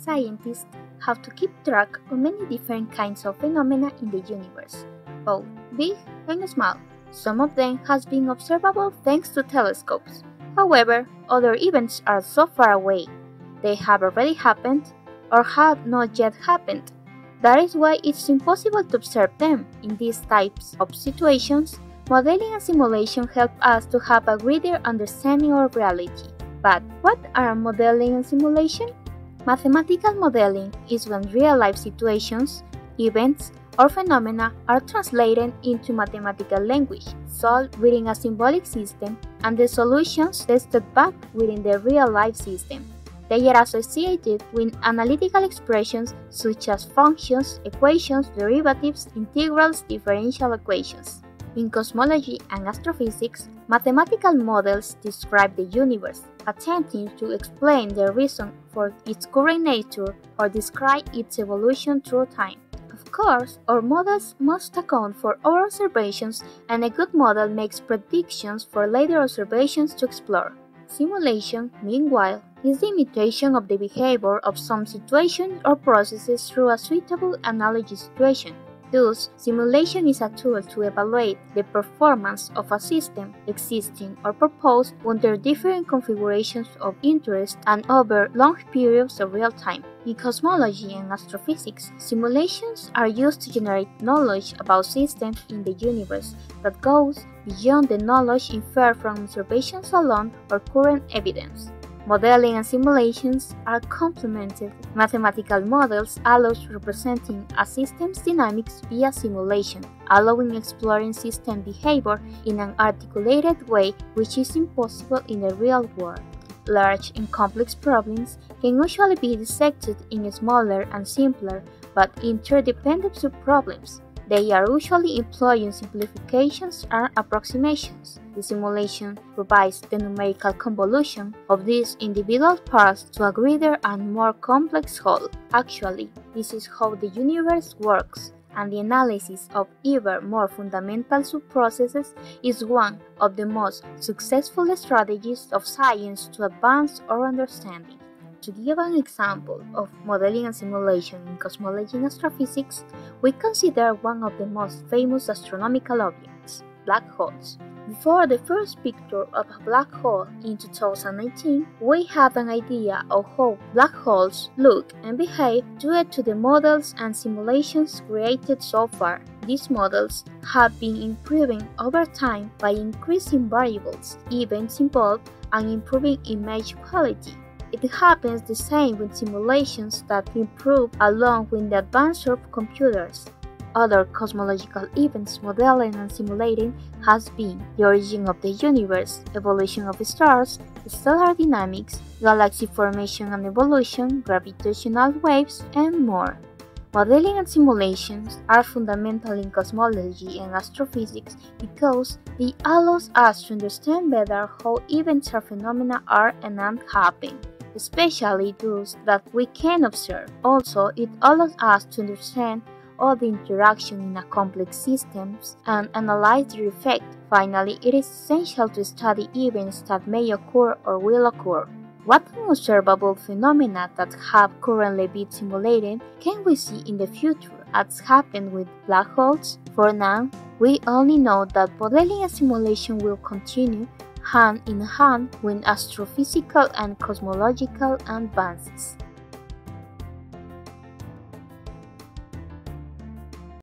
scientists have to keep track of many different kinds of phenomena in the universe, both big and small. Some of them have been observable thanks to telescopes. However, other events are so far away. They have already happened or have not yet happened. That is why it's impossible to observe them. In these types of situations, modeling and simulation help us to have a greater understanding of reality. But what are modeling and simulation? Mathematical modeling is when real-life situations, events, or phenomena are translated into mathematical language, solved within a symbolic system, and the solutions tested back within the real-life system. They are associated with analytical expressions such as functions, equations, derivatives, integrals, differential equations. In cosmology and astrophysics, mathematical models describe the universe, attempting to explain the reason for its current nature or describe its evolution through time. Of course, our models must account for our observations, and a good model makes predictions for later observations to explore. Simulation, meanwhile, is the imitation of the behavior of some situation or processes through a suitable analogy situation. Thus, simulation is a tool to evaluate the performance of a system existing or proposed under different configurations of interest and over long periods of real time. In cosmology and astrophysics, simulations are used to generate knowledge about systems in the universe that goes beyond the knowledge inferred from observations alone or current evidence. Modeling and simulations are complemented. Mathematical models allow representing a system's dynamics via simulation, allowing exploring system behavior in an articulated way which is impossible in the real world. Large and complex problems can usually be dissected in smaller and simpler but interdependent subproblems. They are usually employing simplifications and approximations. The simulation provides the numerical convolution of these individual parts to a greater and more complex whole. Actually, this is how the universe works, and the analysis of ever more fundamental subprocesses is one of the most successful strategies of science to advance our understanding. To give an example of modeling and simulation in cosmology and astrophysics, we consider one of the most famous astronomical objects, black holes. Before the first picture of a black hole in 2019, we have an idea of how black holes look and behave due to the models and simulations created so far. These models have been improving over time by increasing variables, events involved, and improving image quality. It happens the same with simulations that improve along with the advance of computers. Other cosmological events modeling and simulating has been the origin of the universe, evolution of stars, stellar dynamics, galaxy formation and evolution, gravitational waves, and more. Modeling and simulations are fundamental in cosmology and astrophysics because they allow us to understand better how events or phenomena are and happen, especially those that we can observe. Also, it allows us to understand all the interaction in a complex systems and analyze their effect. Finally, it is essential to study events that may occur or will occur. What unobservable phenomena that have currently been simulated can we see in the future, as happened with black holes? For now, we only know that modeling and simulation will continue hand in hand with astrophysical and cosmological advances.